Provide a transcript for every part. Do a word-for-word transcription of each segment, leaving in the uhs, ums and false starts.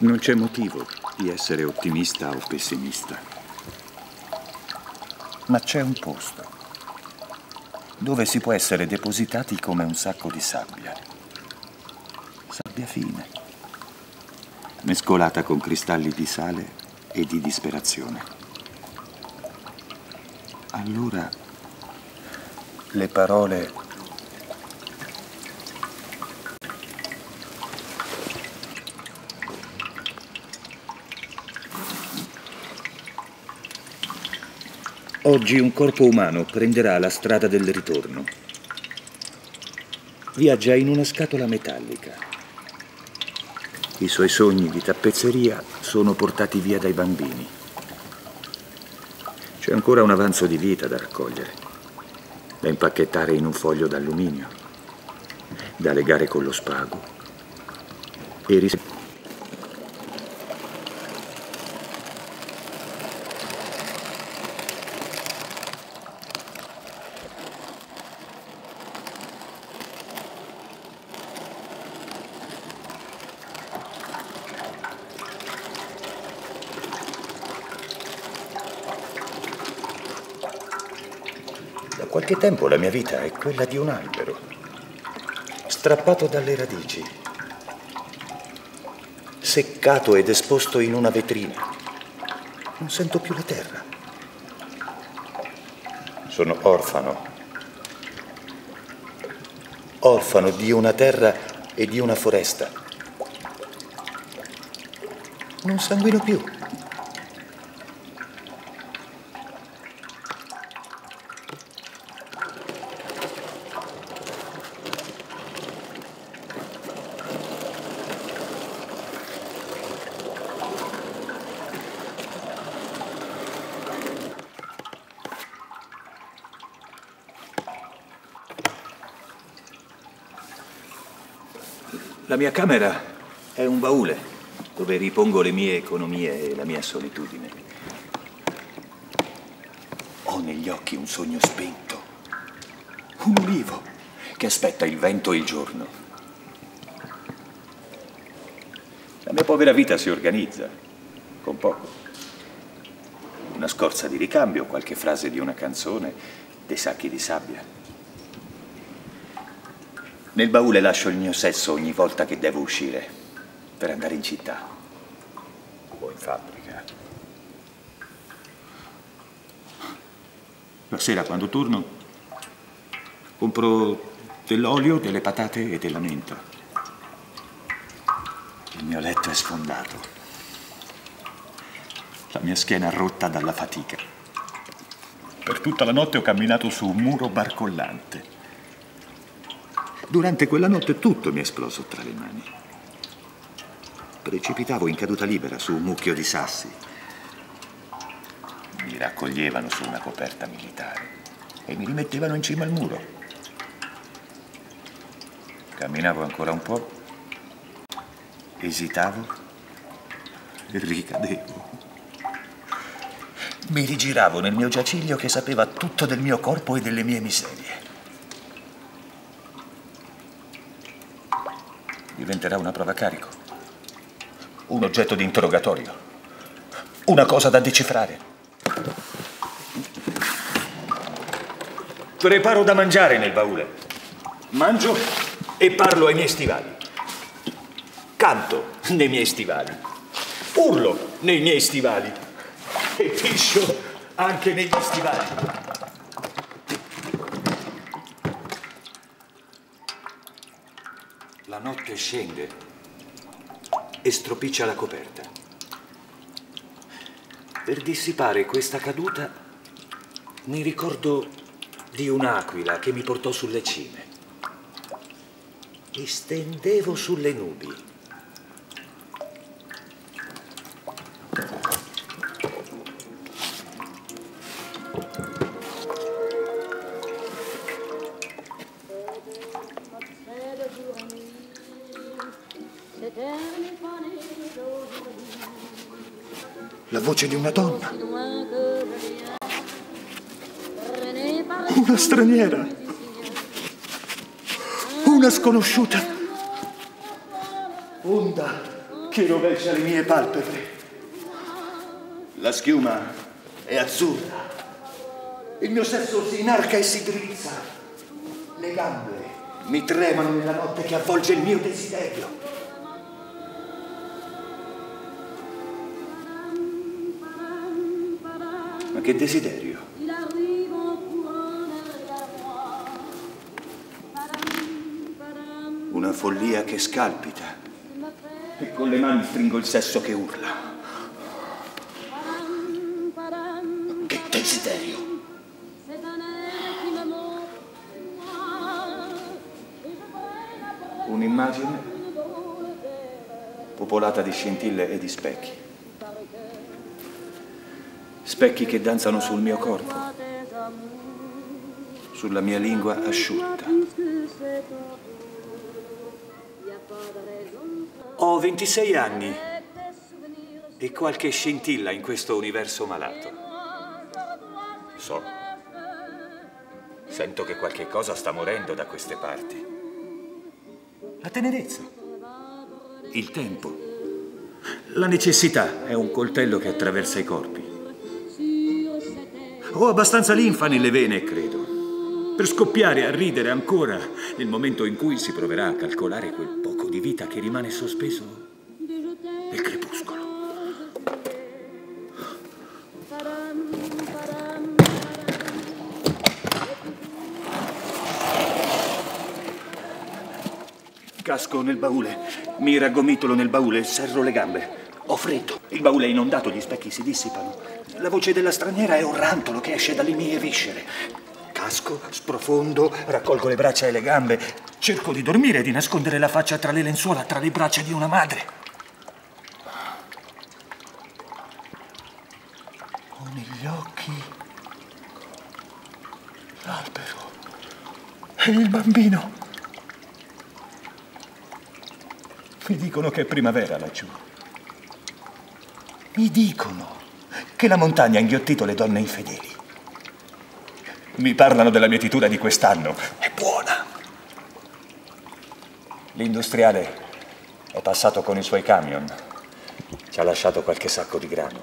Non c'è motivo di essere ottimista o pessimista. Ma c'è un posto dove si può essere depositati come un sacco di sabbia. Sabbia fine, mescolata con cristalli di sale e di disperazione. Allora le parole oggi un corpo umano prenderà la strada del ritorno. Viaggia in una scatola metallica. I suoi sogni di tappezzeria sono portati via dai bambini. C'è ancora un avanzo di vita da raccogliere, da impacchettare in un foglio d'alluminio, da legare con lo spago e ris- Da qualche tempo la mia vita è quella di un albero, strappato dalle radici, seccato ed esposto in una vetrina. Non sento più la terra. Sono orfano. Orfano di una terra e di una foresta. Non sanguino più. La mia camera è un baule dove ripongo le mie economie e la mia solitudine. Ho negli occhi un sogno spento, un ulivo che aspetta il vento e il giorno. La mia povera vita si organizza con poco. Una scorza di ricambio, qualche frase di una canzone, dei sacchi di sabbia. Nel baule lascio il mio sesso ogni volta che devo uscire per andare in città o in fabbrica. La sera, quando torno, compro dell'olio, delle patate e della menta. Il mio letto è sfondato. La mia schiena rotta dalla fatica. Per tutta la notte ho camminato su un muro barcollante. Durante quella notte tutto mi è esploso tra le mani. Precipitavo in caduta libera su un mucchio di sassi. Mi raccoglievano su una coperta militare e mi rimettevano in cima al muro. Camminavo ancora un po', esitavo e ricadevo. Mi rigiravo nel mio giaciglio che sapeva tutto del mio corpo e delle mie miserie. Diventerà una prova carico, un oggetto di interrogatorio, una cosa da decifrare. Preparo da mangiare nel baule. Mangio e parlo ai miei stivali. Canto nei miei stivali. Urlo nei miei stivali. E piscio anche negli stivali. La notte scende e stropiccia la coperta. Per dissipare questa caduta mi ricordo di un'aquila che mi portò sulle cime e stendevo sulle nubi. La voce di una donna. Una straniera. Una sconosciuta. Onda che rovescia le mie palpebre. La schiuma è azzurra. Il mio sesso si inarca e si drizza. Le gambe mi tremano nella notte che avvolge il mio desiderio. Ma che desiderio? Una follia che scalpita e con le mani stringo il sesso che urla. Che desiderio? Un'immagine popolata di scintille e di specchi. Specchi che danzano sul mio corpo, sulla mia lingua asciutta. Ho ventisei anni e qualche scintilla in questo universo malato. So, sento che qualche cosa sta morendo da queste parti. La tenerezza, il tempo, la necessità è un coltello che attraversa i corpi. Ho abbastanza linfa nelle vene, credo, per scoppiare a ridere ancora nel momento in cui si proverà a calcolare quel poco di vita che rimane sospeso nel crepuscolo. Casco nel baule, mi raggomitolo nel baule, serro le gambe. Ho freddo, il baule è inondato, gli specchi si dissipano. La voce della straniera è un rantolo che esce dalle mie viscere. Casco, sprofondo, raccolgo le braccia e le gambe. Cerco di dormire e di nascondere la faccia tra le lenzuola, tra le braccia di una madre. Ho negli occhi l'albero e il bambino. Mi dicono che è primavera laggiù. Mi dicono che la montagna ha inghiottito le donne infedeli. Mi parlano della mietitura di quest'anno. È buona. L'industriale è passato con i suoi camion. Ci ha lasciato qualche sacco di grano.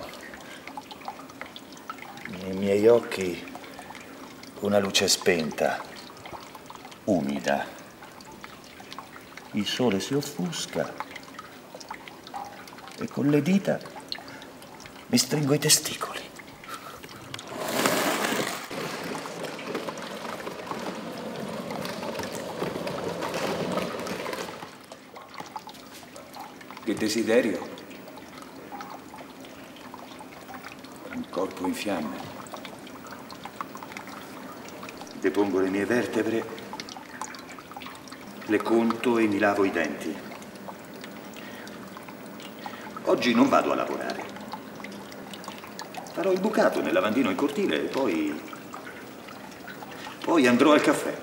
Nei miei occhi una luce spenta, umida. Il sole si offusca e con le dita mi stringo i testicoli. Che desiderio? Un corpo in fiamme. Depongo le mie vertebre, le conto e mi lavo i denti. Oggi non vado a lavorare. Farò il bucato nel lavandino in cortile e poi... poi andrò al caffè.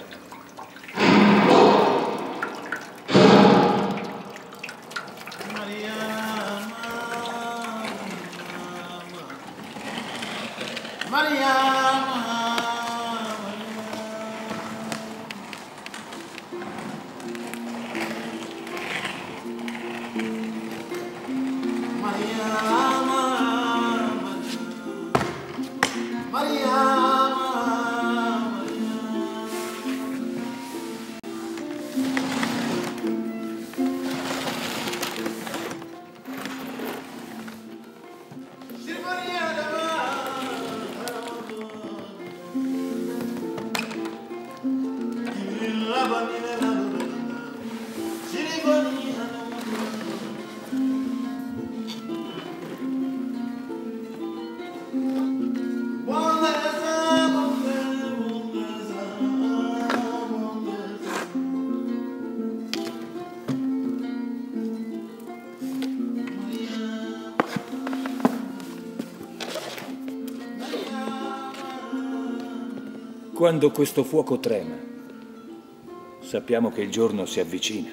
Quando questo fuoco trema, sappiamo che il giorno si avvicina.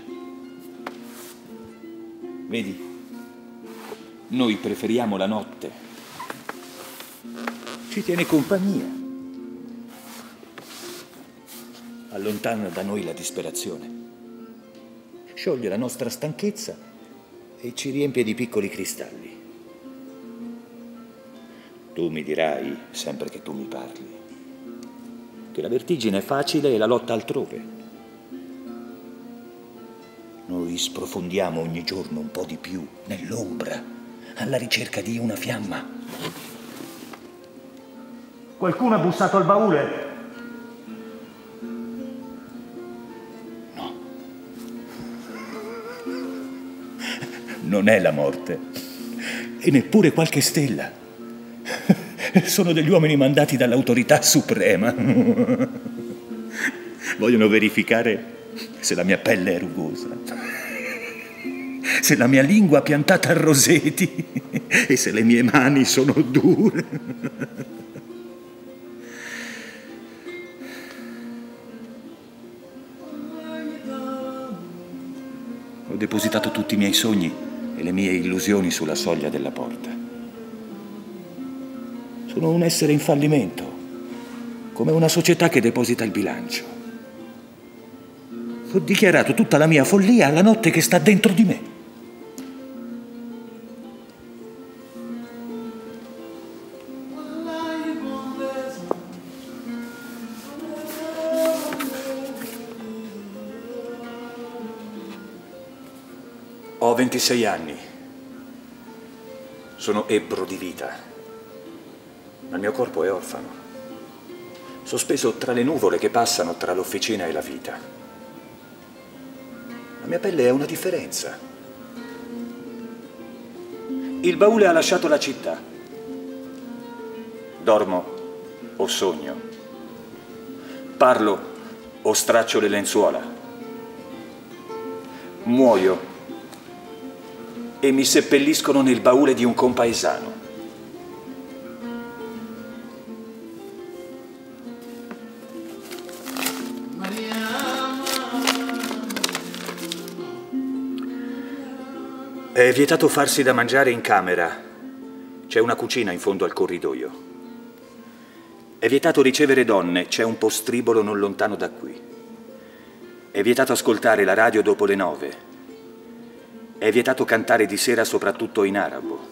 Vedi, noi preferiamo la notte. Ci tiene compagnia. Allontana da noi la disperazione. Scioglie la nostra stanchezza e ci riempie di piccoli cristalli. Tu mi dirai, sempre che tu mi parli, che la vertigine è facile e la lotta altrove. Noi sprofondiamo ogni giorno un po' di più nell'ombra, alla ricerca di una fiamma. Qualcuno ha bussato al baule? No. Non è la morte, e neppure qualche stella. Sono degli uomini mandati dall'autorità suprema. Vogliono verificare se la mia pelle è rugosa, se la mia lingua è piantata a roseti e se le mie mani sono dure. Ho depositato tutti i miei sogni e le mie illusioni sulla soglia della porta. Sono un essere in fallimento, come una società che deposita il bilancio. Ho dichiarato tutta la mia follia alla notte che sta dentro di me. Ho ventisei anni. Sono ebbro di vita, ma il mio corpo è orfano, sospeso tra le nuvole che passano tra l'officina e la vita. La mia pelle è una differenza. Il baule ha lasciato la città. Dormo o sogno. Parlo o straccio le lenzuola. Muoio e mi seppelliscono nel baule di un compaesano. È vietato farsi da mangiare in camera. C'è una cucina in fondo al corridoio. È vietato ricevere donne. C'è un postribolo non lontano da qui. È vietato ascoltare la radio dopo le nove. È vietato cantare di sera soprattutto in arabo.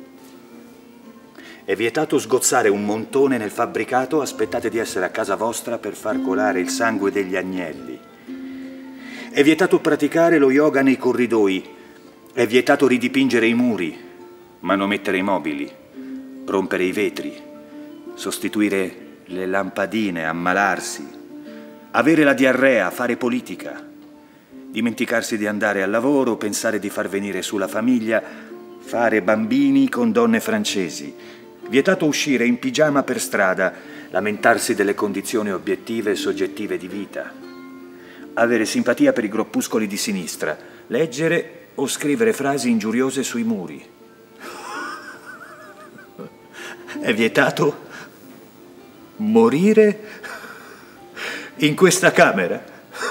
È vietato sgozzare un montone nel fabbricato. Aspettate di essere a casa vostra per far colare il sangue degli agnelli. È vietato praticare lo yoga nei corridoi. È vietato ridipingere i muri, manomettere i mobili, rompere i vetri, sostituire le lampadine, ammalarsi, avere la diarrea, fare politica, dimenticarsi di andare al lavoro, pensare di far venire su la famiglia, fare bambini con donne francesi. Vietato uscire in pigiama per strada, lamentarsi delle condizioni obiettive e soggettive di vita, avere simpatia per i groppuscoli di sinistra, leggere o scrivere frasi ingiuriose sui muri. È vietato morire in questa camera.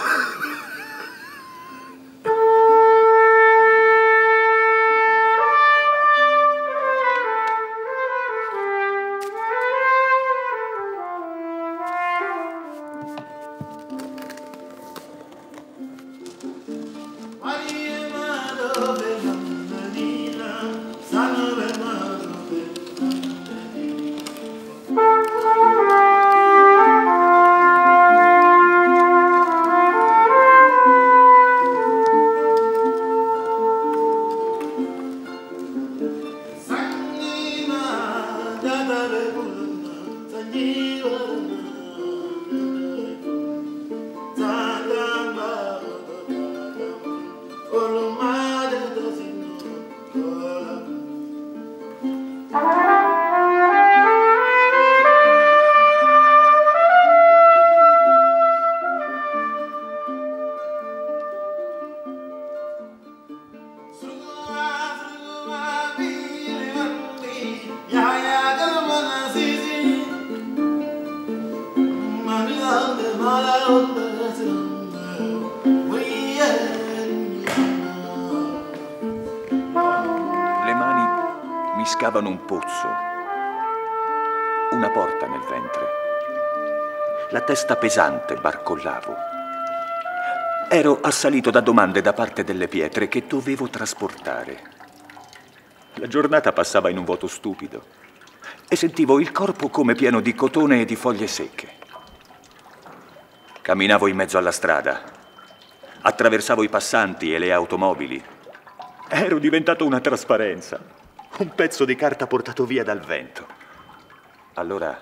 Le mani mi scavano un pozzo, una porta nel ventre. La testa pesante barcollavo. Ero assalito da domande da parte delle pietre che dovevo trasportare. La giornata passava in un vuoto stupido e sentivo il corpo come pieno di cotone e di foglie secche. Camminavo in mezzo alla strada, attraversavo i passanti e le automobili. Ero diventato una trasparenza, un pezzo di carta portato via dal vento. Allora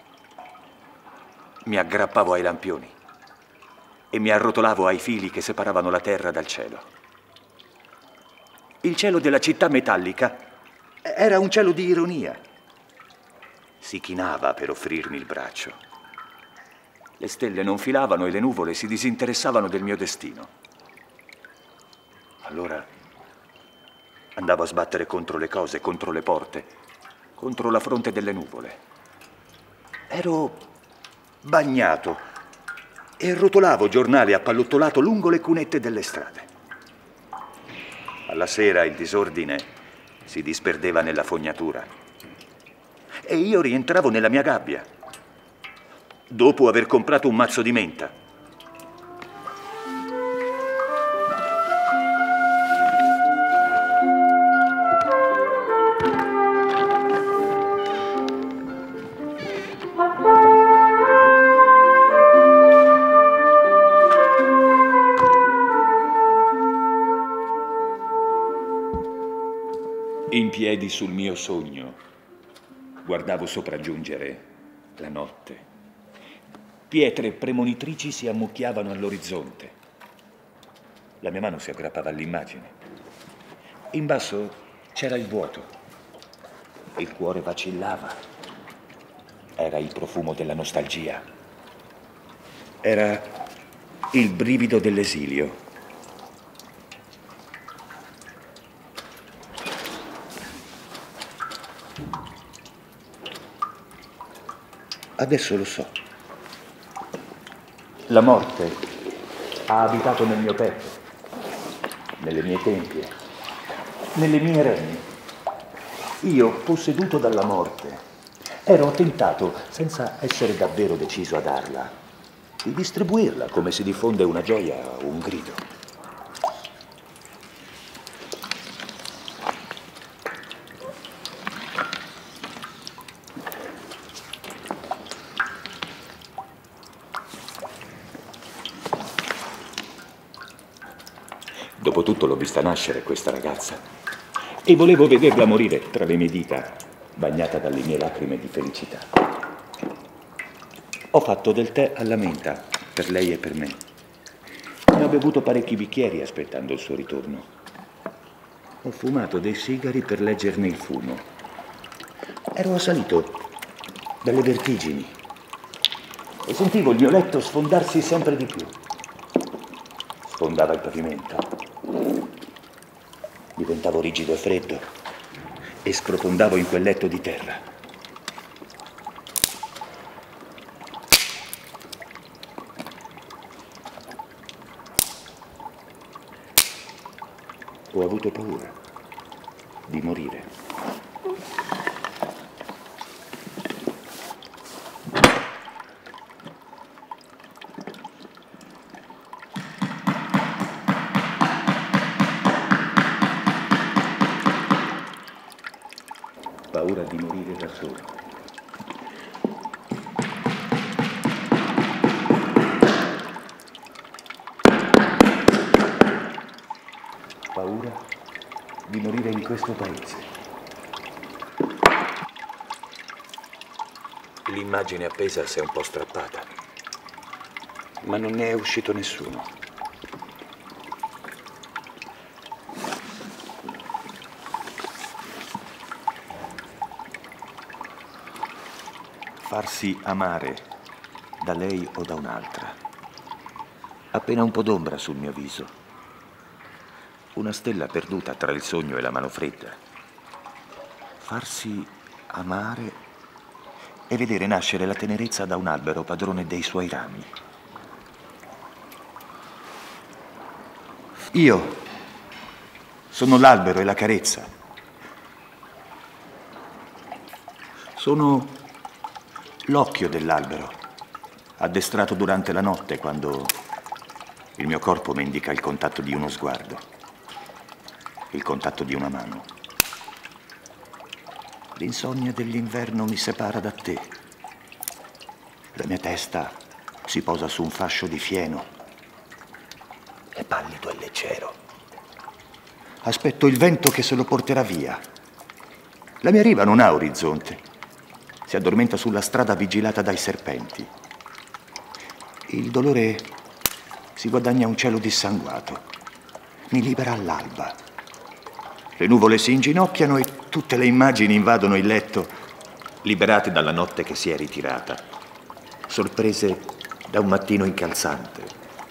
mi aggrappavo ai lampioni e mi arrotolavo ai fili che separavano la terra dal cielo. Il cielo della città metallica era un cielo di ironia. Si chinava per offrirmi il braccio. Le stelle non filavano e le nuvole si disinteressavano del mio destino. Allora andavo a sbattere contro le cose, contro le porte, contro la fronte delle nuvole. Ero bagnato e rotolavo giornale appallottolato lungo le cunette delle strade. Alla sera il disordine si disperdeva nella fognatura e io rientravo nella mia gabbia dopo aver comprato un mazzo di menta. In piedi sul mio sogno, guardavo sopraggiungere la notte. Pietre premonitrici si ammucchiavano all'orizzonte. La mia mano si aggrappava all'immagine. In basso c'era il vuoto. Il cuore vacillava. Era il profumo della nostalgia. Era il brivido dell'esilio. Adesso lo so. La morte ha abitato nel mio petto, nelle mie tempie, nelle mie reni. Io, posseduto dalla morte, ero tentato, senza essere davvero deciso a darla, di distribuirla come si diffonde una gioia o un grido. Dopotutto l'ho vista nascere questa ragazza e volevo vederla morire tra le mie dita, bagnata dalle mie lacrime di felicità. Ho fatto del tè alla menta per lei e per me. Ne ho bevuto parecchi bicchieri aspettando il suo ritorno. Ho fumato dei sigari per leggerne il fumo. Ero assalito dalle vertigini e sentivo il mio letto sfondarsi sempre di più. Sfondava il pavimento. Diventavo rigido e freddo e sprofondavo in quel letto di terra. Ho avuto paura di morire. Paura di morire da solo. Paura di morire in questo paese. L'immagine appesa si è un po' strappata, ma non ne è uscito nessuno. Farsi amare da lei o da un'altra. Appena un po' d'ombra sul mio viso. Una stella perduta tra il sogno e la mano fredda. Farsi amare e vedere nascere la tenerezza da un albero padrone dei suoi rami. Io sono l'albero e la carezza. Sono l'occhio dell'albero, addestrato durante la notte quando Il mio corpo mi indica il contatto di uno sguardo, il contatto di una mano. L'insonnia dell'inverno mi separa da te. La mia testa si posa su un fascio di fieno. È pallido e leggero. Aspetto il vento che se lo porterà via. La mia riva non ha orizzonte. Si addormenta sulla strada vigilata dai serpenti. Il dolore si guadagna un cielo dissanguato. Mi libera all'alba. Le nuvole si inginocchiano e tutte le immagini invadono il letto, liberate dalla notte che si è ritirata, sorprese da un mattino incalzante.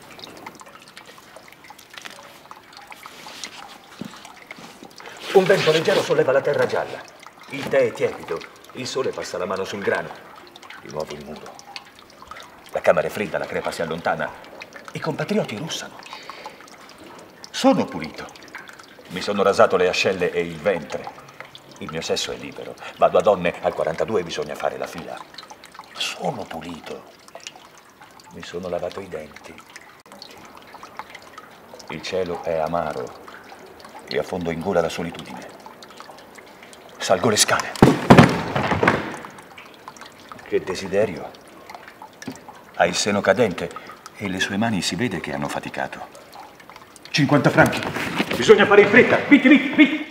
Un vento leggero solleva la terra gialla. Il tè è tiepido. Il sole passa la mano sul grano. Di nuovo il muro. La camera è fredda, la crepa si allontana. I compatrioti russano. Sono pulito. Mi sono rasato le ascelle e il ventre. Il mio sesso è libero. Vado a donne, al quarantadue bisogna fare la fila. Sono pulito. Mi sono lavato i denti. Il cielo è amaro e affondo in gola la solitudine. Salgo le scale. Che desiderio. Ha il seno cadente e le sue mani si vede che hanno faticato. cinquanta franchi. Bisogna fare in fretta. Vitti, vitti, vitti.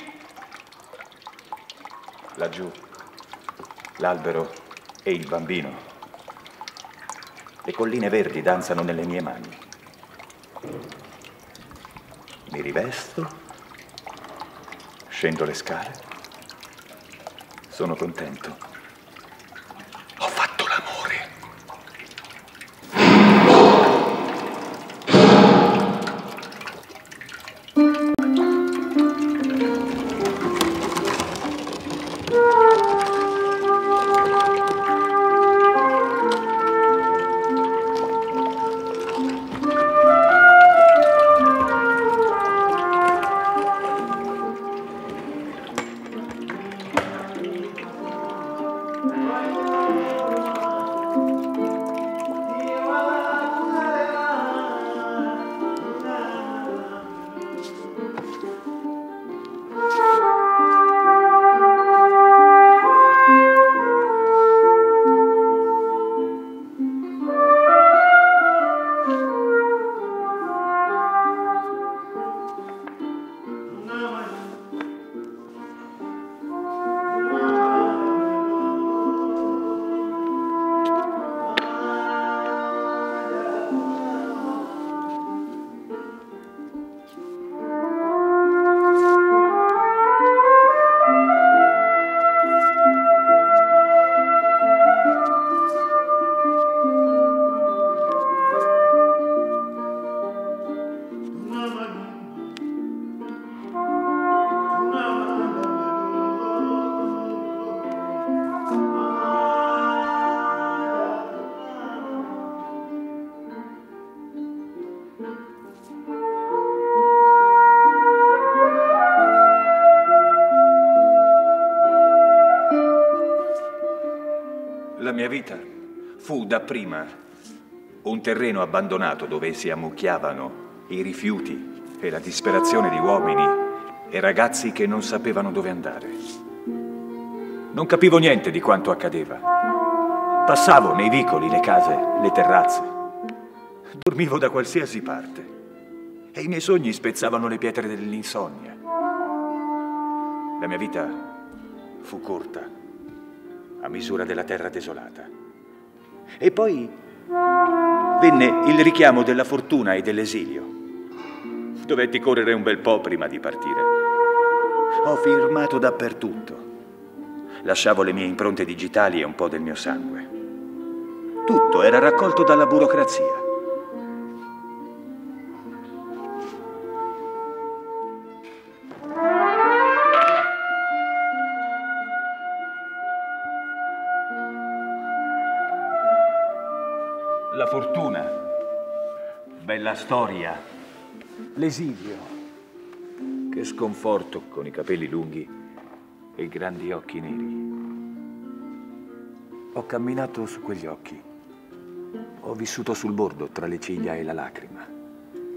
Laggiù, l'albero e il bambino. Le colline verdi danzano nelle mie mani. Mi rivesto, scendo le scale. Sono contento. Ho fatto l'amore. La mia vita fu dapprima un terreno abbandonato dove si ammucchiavano i rifiuti e la disperazione di uomini e ragazzi che non sapevano dove andare. Non capivo niente di quanto accadeva. Passavo nei vicoli, le case, le terrazze. Dormivo da qualsiasi parte e i miei sogni spezzavano le pietre dell'insonnia. La mia vita fu corta, a misura della terra desolata. E poi venne il richiamo della fortuna e dell'esilio. Dovetti correre un bel po' prima di partire. Ho firmato dappertutto. Lasciavo le mie impronte digitali e un po' del mio sangue. Tutto era raccolto dalla burocrazia. La fortuna, bella storia, l'esilio, che sconforto con i capelli lunghi e i grandi occhi neri. Ho camminato su quegli occhi, ho vissuto sul bordo tra le ciglia e la lacrima.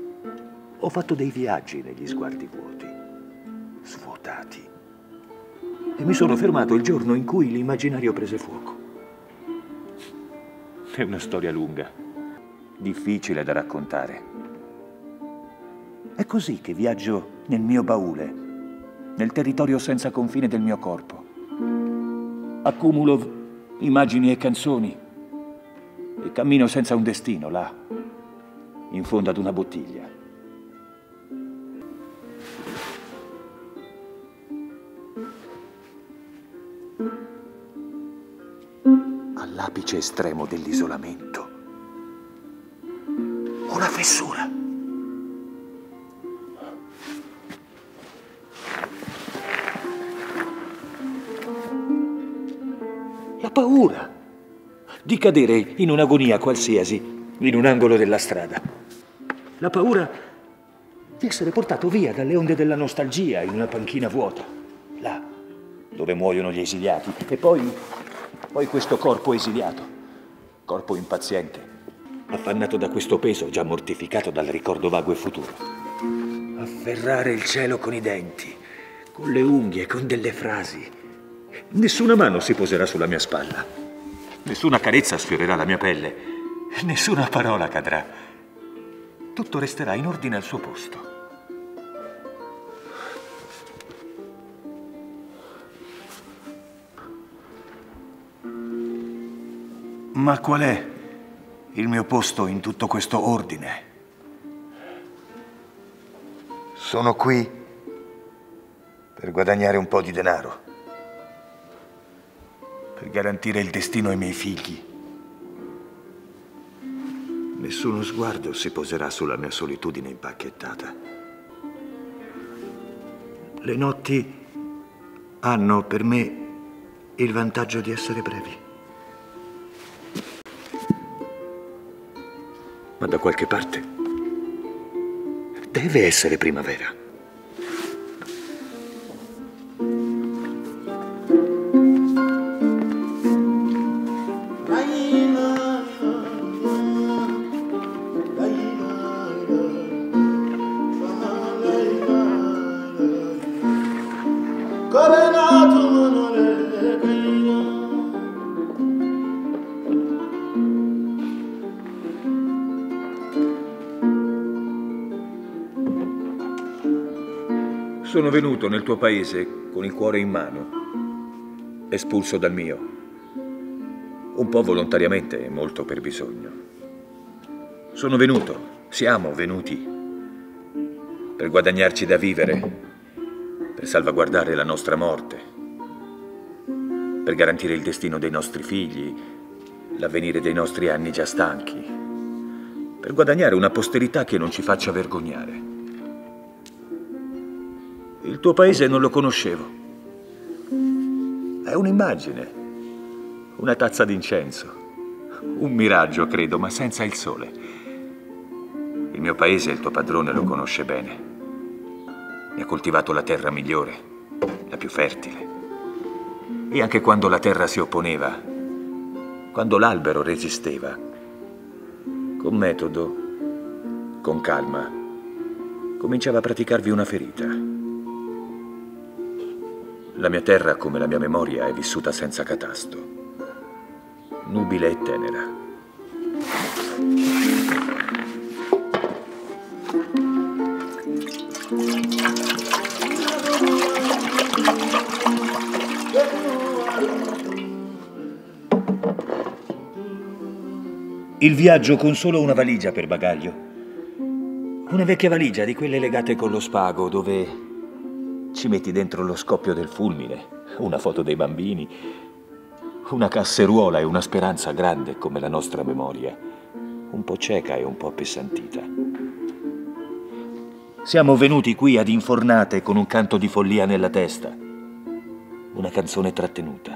Ho fatto dei viaggi negli sguardi vuoti, svuotati. E mi sono fermato il giorno in cui l'immaginario prese fuoco. È una storia lunga, difficile da raccontare. È così che viaggio nel mio baule, nel territorio senza confine del mio corpo. Accumulo immagini e canzoni e cammino senza un destino là, in fondo ad una bottiglia. All'apice estremo dell'isolamento, una fessura. La paura di cadere in un'agonia qualsiasi, in un angolo della strada. La paura di essere portato via dalle onde della nostalgia in una panchina vuota, là dove muoiono gli esiliati. E poi, poi questo corpo esiliato, corpo impaziente, affannato da questo peso, già mortificato dal ricordo vago e futuro. Afferrare il cielo con i denti, con le unghie, con delle frasi. Nessuna mano si poserà sulla mia spalla, nessuna carezza sfiorerà la mia pelle, nessuna parola cadrà. Tutto resterà in ordine al suo posto. Ma qual è il mio posto in tutto questo ordine? Sono qui per guadagnare un po' di denaro, per garantire il destino ai miei figli. Nessuno sguardo si poserà sulla mia solitudine impacchettata. Le notti hanno per me il vantaggio di essere brevi. Ma da qualche parte deve essere primavera. Sono venuto nel tuo paese con il cuore in mano, espulso dal mio, un po' volontariamente e molto per bisogno. Sono venuto, siamo venuti, per guadagnarci da vivere, per salvaguardare la nostra morte, per garantire il destino dei nostri figli, l'avvenire dei nostri anni già stanchi, per guadagnare una posterità che non ci faccia vergognare. Il tuo paese non lo conoscevo. È un'immagine, una tazza d'incenso, un miraggio, credo, ma senza il sole. Il mio paese, il tuo padrone, lo conosce bene. Mi ha coltivato la terra migliore, la più fertile. E anche quando la terra si opponeva, quando l'albero resisteva, con metodo, con calma, cominciava a praticarvi una ferita. La mia terra, come la mia memoria, è vissuta senza catasto, nubile e tenera. Il viaggio con solo una valigia per bagaglio. Una vecchia valigia di quelle legate con lo spago, dove ci metti dentro lo scoppio del fulmine, una foto dei bambini, una casseruola e una speranza grande come la nostra memoria, un po' cieca e un po' appesantita. Siamo venuti qui ad Infornate con un canto di follia nella testa, una canzone trattenuta.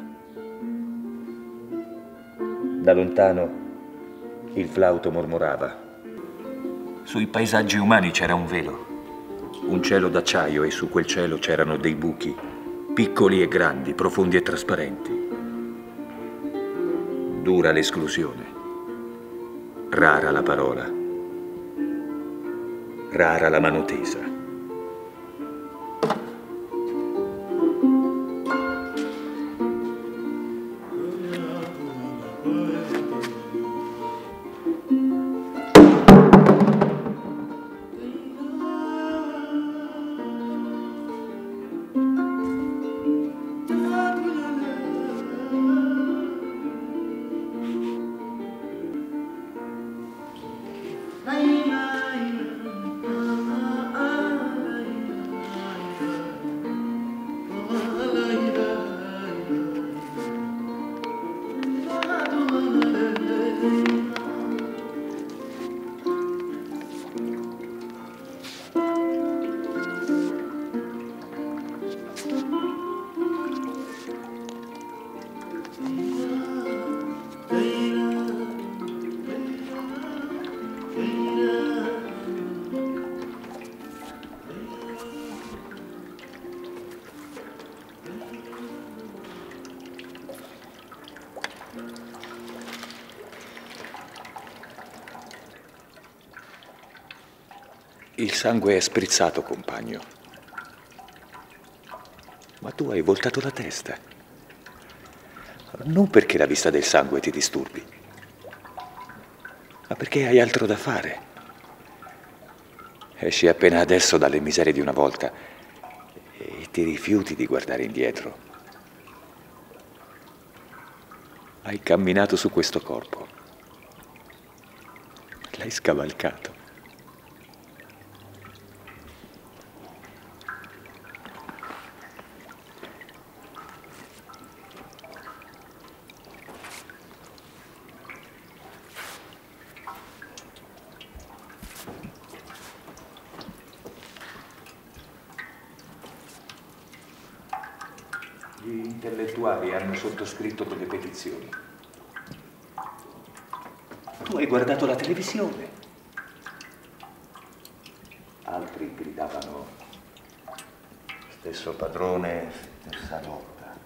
Da lontano il flauto mormorava. Sui paesaggi umani c'era un velo. Un cielo d'acciaio e su quel cielo c'erano dei buchi, piccoli e grandi, profondi e trasparenti. Dura l'esclusione, rara la parola. rara la mano tesa. Il sangue è sprizzato, compagno. Ma tu hai voltato la testa. Non perché la vista del sangue ti disturbi, ma perché hai altro da fare. Esci appena adesso dalle miserie di una volta e ti rifiuti di guardare indietro. Hai camminato su questo corpo. L'hai scavalcato. Gli intellettuali hanno sottoscritto delle petizioni. Tu hai guardato la televisione. Altri gridavano: stesso padrone, stessa lotta.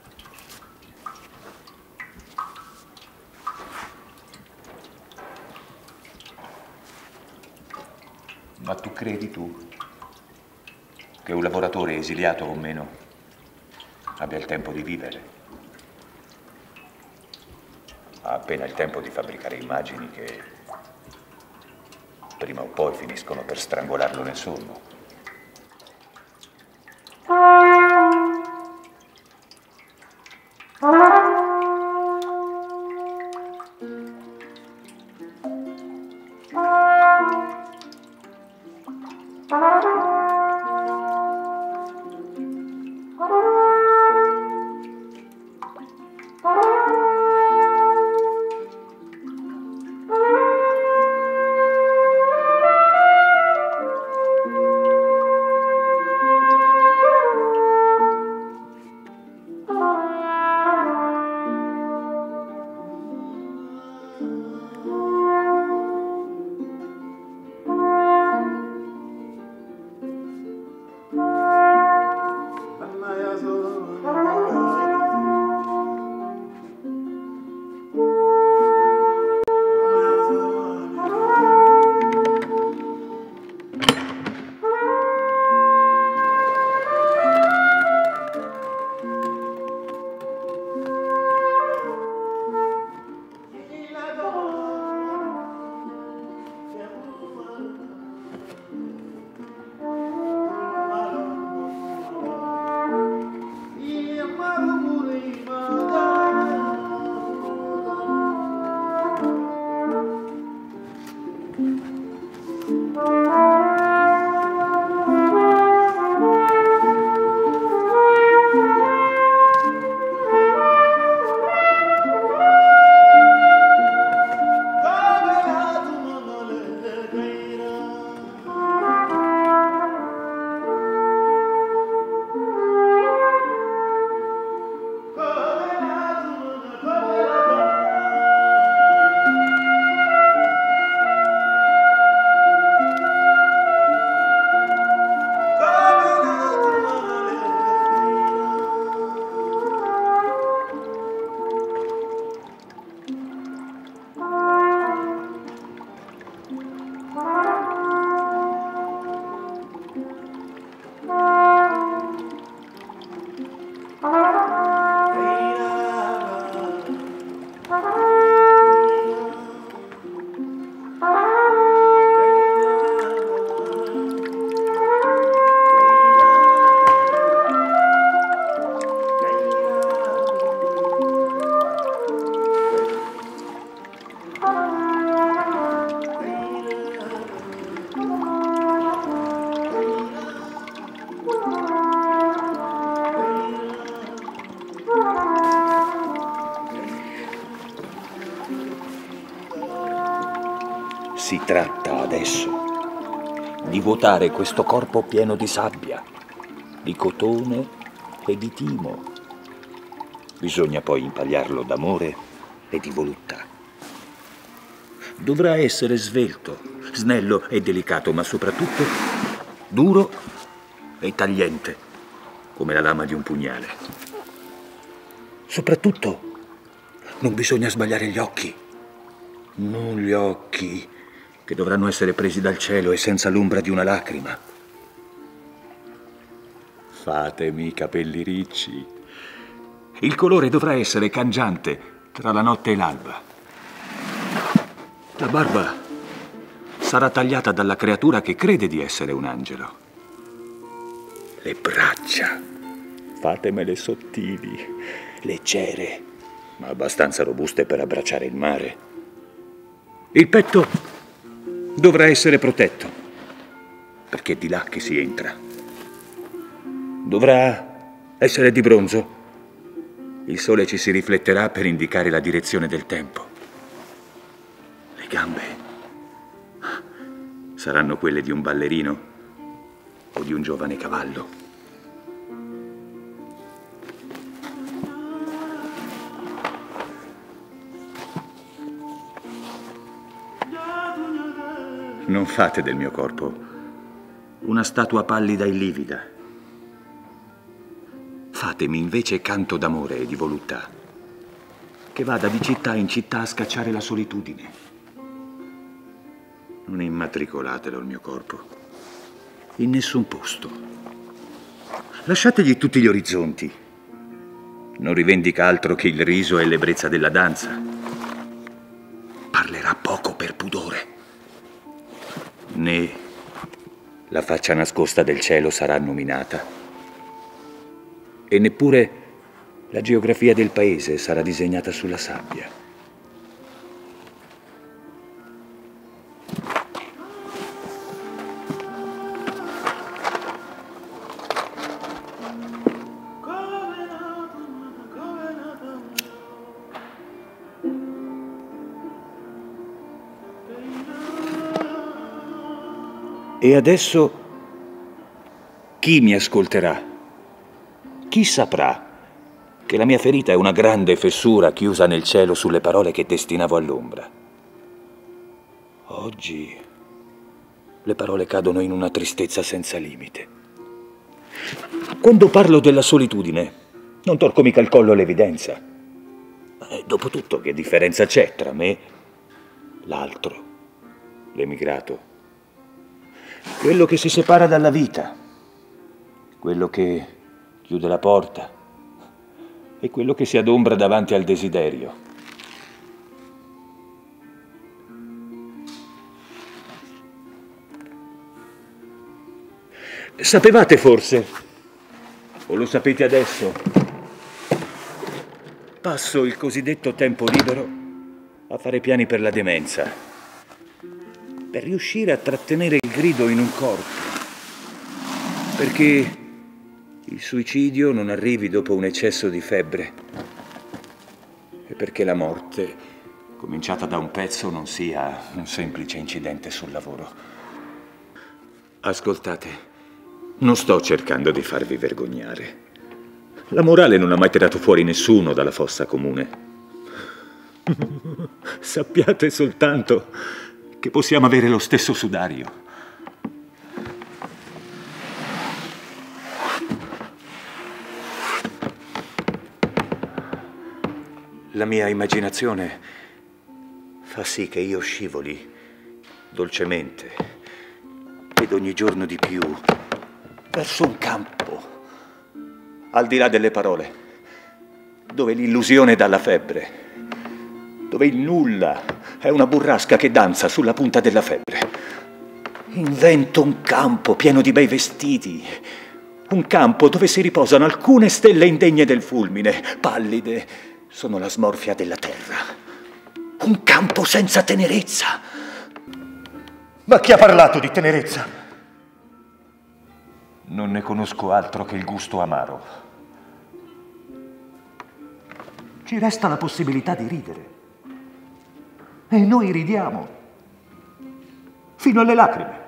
Ma tu credi tu che un lavoratore esiliato o meno abbia il tempo di vivere? Ha appena il tempo di fabbricare immagini che prima o poi finiscono per strangolarlo nel sonno. Si tratta adesso di vuotare questo corpo pieno di sabbia, di cotone e di timo. Bisogna poi impagliarlo d'amore e di voluttà. Dovrà essere svelto, snello e delicato, ma soprattutto duro e tagliente, come la lama di un pugnale. Soprattutto non bisogna sbagliare gli occhi. Non gli occhi, che dovranno essere presi dal cielo e senza l'ombra di una lacrima. Fatemi i capelli ricci. Il colore dovrà essere cangiante tra la notte e l'alba. La barba sarà tagliata dalla creatura che crede di essere un angelo. Le braccia, fatemele sottili, leggere, ma abbastanza robuste per abbracciare il mare. Il petto dovrà essere protetto, perché è di là che si entra. Dovrà essere di bronzo. Il sole ci si rifletterà per indicare la direzione del tempo. Le gambe saranno quelle di un ballerino o di un giovane cavallo. Non fate del mio corpo una statua pallida e livida. Fatemi invece canto d'amore e di voluttà, che vada di città in città a scacciare la solitudine. Non immatricolatelo il mio corpo, in nessun posto. Lasciategli tutti gli orizzonti. Non rivendica altro che il riso e l'ebbrezza della danza. Parlerà poco per pudore. Né la faccia nascosta del cielo sarà nominata, e neppure la geografia del paese sarà disegnata sulla sabbia. E adesso chi mi ascolterà? Chi saprà che la mia ferita è una grande fessura chiusa nel cielo sulle parole che destinavo all'ombra? Oggi le parole cadono in una tristezza senza limite. Quando parlo della solitudine, non torco mica il collo all'evidenza. Eh, dopotutto, che differenza c'è tra me, l'altro, l'emigrato? Quello che si separa dalla vita, quello che chiude la porta e quello che si adombra davanti al desiderio. Sapevate forse, o lo sapete adesso, passo il cosiddetto tempo libero a fare piani per la demenza, per riuscire a trattenere il grido in un corpo, perché il suicidio non arrivi dopo un eccesso di febbre e perché la morte, cominciata da un pezzo, non sia un semplice incidente sul lavoro. Ascoltate, non sto cercando di farvi vergognare. La morale non ha mai tirato fuori nessuno dalla fossa comune. Sappiate soltanto che possiamo avere lo stesso sudario. La mia immaginazione fa sì che io scivoli dolcemente ed ogni giorno di più verso un campo al di là delle parole, dove l'illusione dà la febbre, dove il nulla è una burrasca che danza sulla punta della febbre. Invento un campo pieno di bei vestiti, un campo dove si riposano alcune stelle indegne del fulmine, pallide, sono la smorfia della terra. Un campo senza tenerezza. Ma chi ha parlato di tenerezza? Non ne conosco altro che il gusto amaro. Ci resta la possibilità di ridere. E noi ridiamo. fino alle lacrime.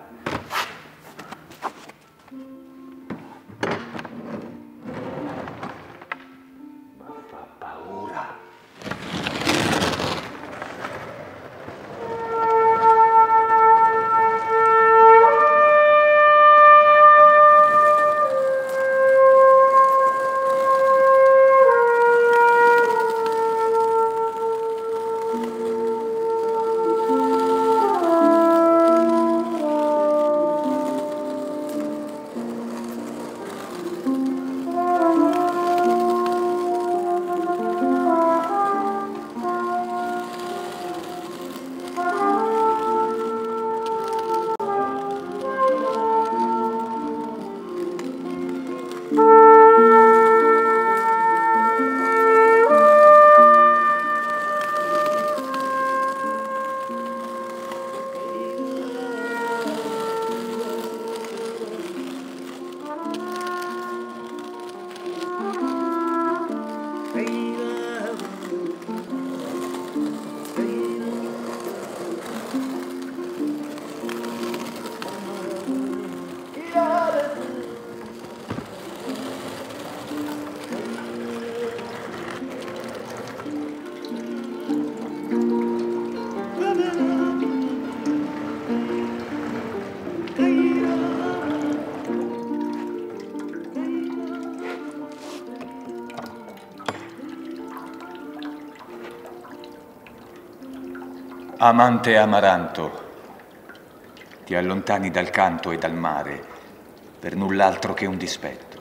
Amante Amaranto, ti allontani dal canto e dal mare per null'altro che un dispetto.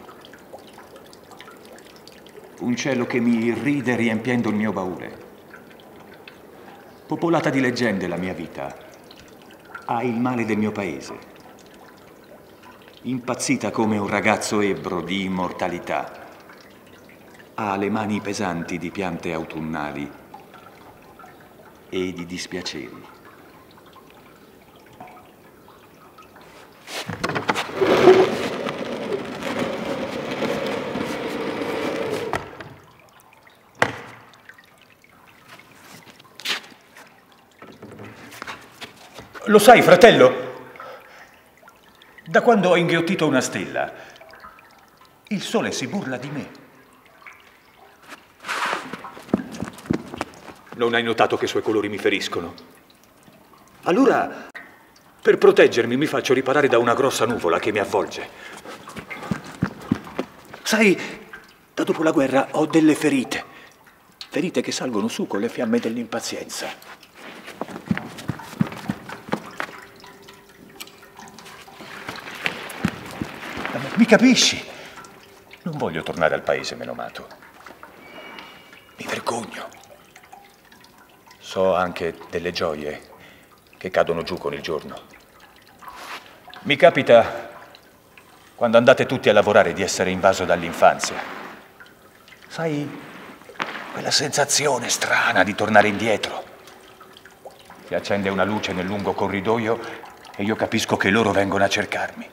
Un cielo che mi irride riempiendo il mio baule. Popolata di leggende la mia vita, ha il male del mio paese. Impazzita come un ragazzo ebbro di immortalità, ha le mani pesanti di piante autunnali e di dispiaceri. Lo sai, fratello, da quando ho inghiottito una stella, il sole si burla di me. Non hai notato che i suoi colori mi feriscono? Allora, per proteggermi, mi faccio riparare da una grossa nuvola che mi avvolge. Sai, da dopo la guerra ho delle ferite. Ferite che salgono su con le fiamme dell'impazienza. Mi capisci? Non voglio tornare al paese menomato. Mi vergogno. So anche delle gioie che cadono giù con il giorno. Mi capita, quando andate tutti a lavorare, di essere invaso dall'infanzia. Sai, quella sensazione strana di tornare indietro. Si accende una luce nel lungo corridoio e io capisco che loro vengono a cercarmi.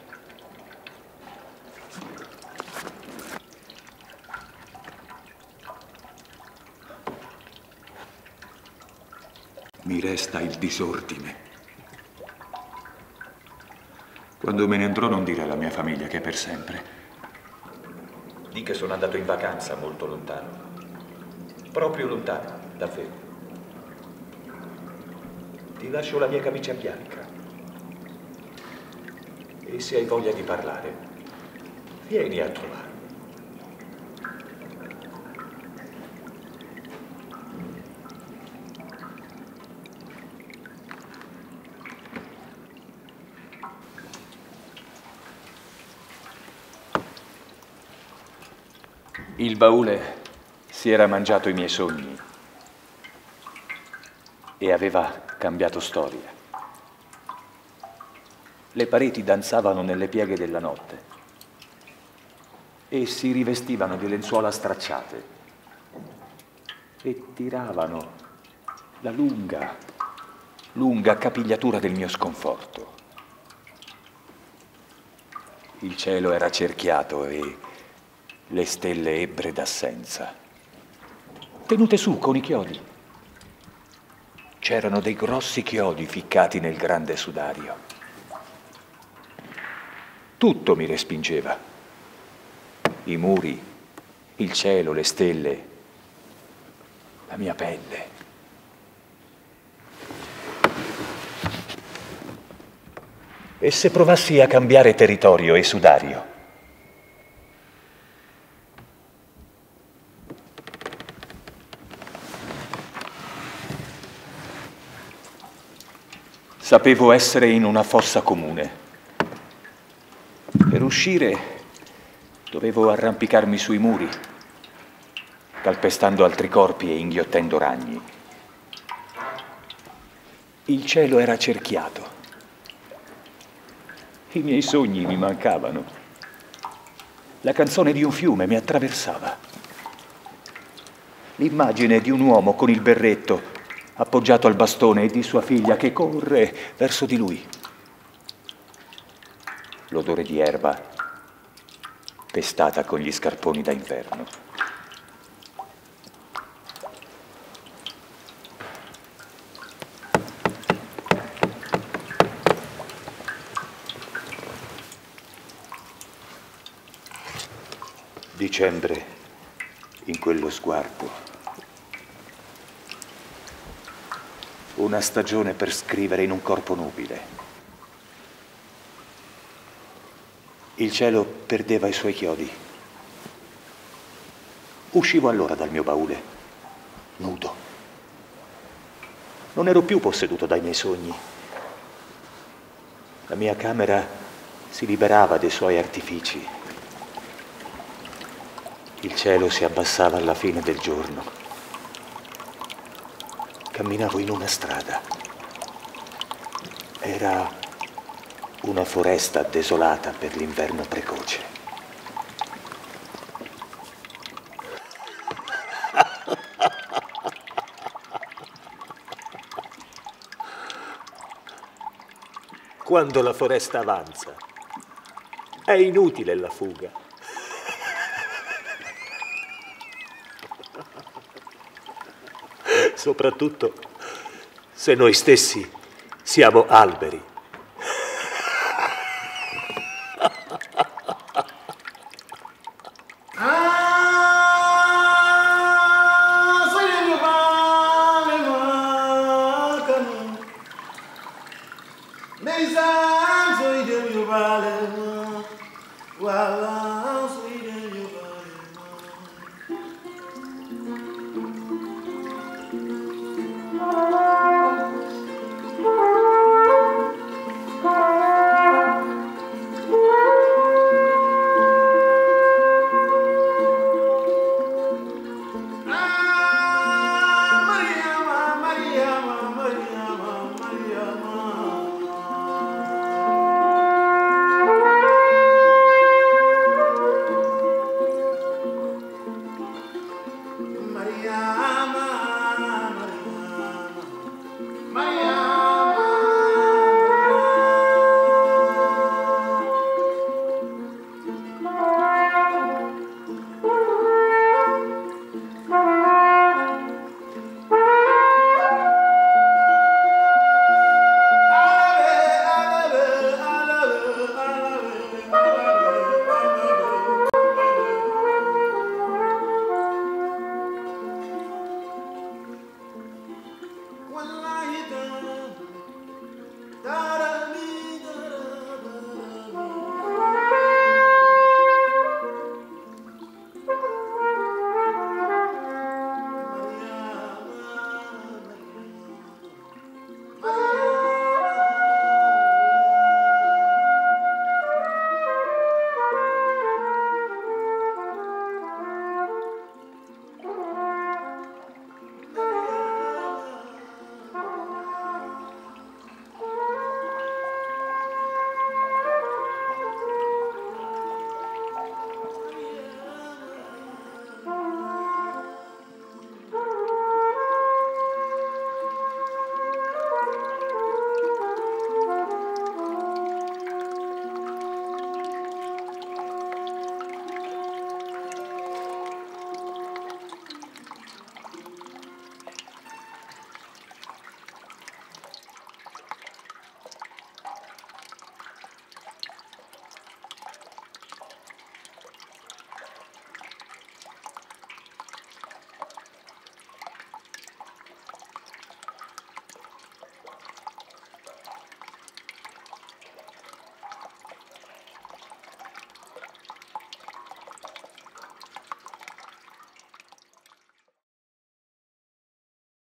Mi resta il disordine. Quando me ne andrò non dire alla mia famiglia che è per sempre. Di che sono andato in vacanza molto lontano. Proprio lontano, davvero. Ti lascio la mia camicia bianca. E se hai voglia di parlare, vieni a trovarmi. Il baule si era mangiato i miei sogni e aveva cambiato storia. Le pareti danzavano nelle pieghe della notte e si rivestivano di lenzuola stracciate e tiravano la lunga, lunga capigliatura del mio sconforto. Il cielo era cerchiato e le stelle ebbre d'assenza, tenute su con i chiodi. C'erano dei grossi chiodi ficcati nel grande sudario. Tutto mi respingeva. I muri, il cielo, le stelle, la mia pelle. E se provassi a cambiare territorio e sudario? Sapevo essere in una fossa comune. Per uscire dovevo arrampicarmi sui muri, calpestando altri corpi e inghiottendo ragni. Il cielo era cerchiato. I miei sogni mi mancavano. La canzone di un fiume mi attraversava. L'immagine di un uomo con il berretto appoggiato al bastone e di sua figlia che corre verso di lui. L'odore di erba pestata con gli scarponi da inverno. Dicembre in quello sguardo. Una stagione per scrivere in un corpo nubile. Il cielo perdeva i suoi chiodi. Uscivo allora dal mio baule, nudo. Non ero più posseduto dai miei sogni. La mia camera si liberava dei suoi artifici. Il cielo si abbassava alla fine del giorno. Camminavo in una strada. Era una foresta desolata per l'inverno precoce. Quando la foresta avanza, è inutile la fuga. Soprattutto se noi stessi siamo alberi. Wow.